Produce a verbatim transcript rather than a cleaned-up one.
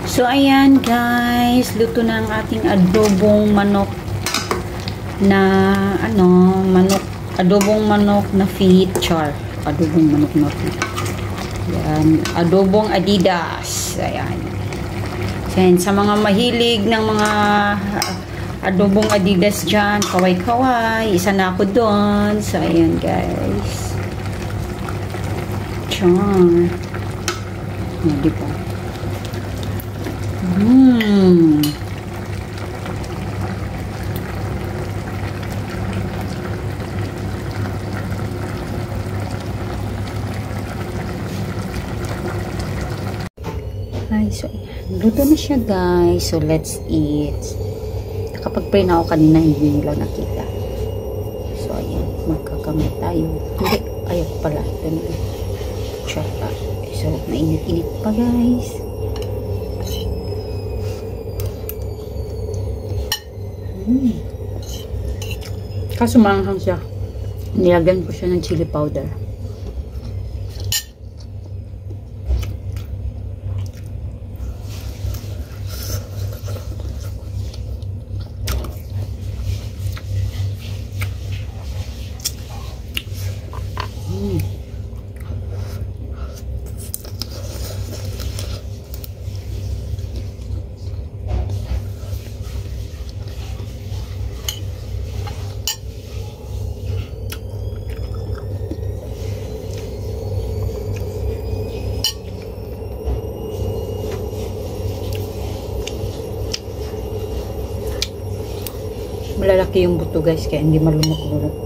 So, ayan guys, luto na ang ating adobong manok na, ano, manok, adobong manok na feet char. Adobong manok na feet. Ayan, adobong Adidas. Ayan. Ayan, sa mga mahilig ng mga adobong Adidas dyan, kaway-kaway, isa na ako doon. So, ayan guys. Char. Ayan, di ba? Hmm. Ay, so, luto na siya guys. So, let's eat. Nakapag-pray na ako kanina, hindi nila nakita. So, ayan. Magkakamay tayo. Hindi. Ayaw pala. Ito na. Shut up. So, mainit-init pa guys. Hmm. Kaso maanghang siya. Nilagyan ko siya ng chili powder. Hmm. Malalaki yung buto guys, kaya hindi malunok-lunok.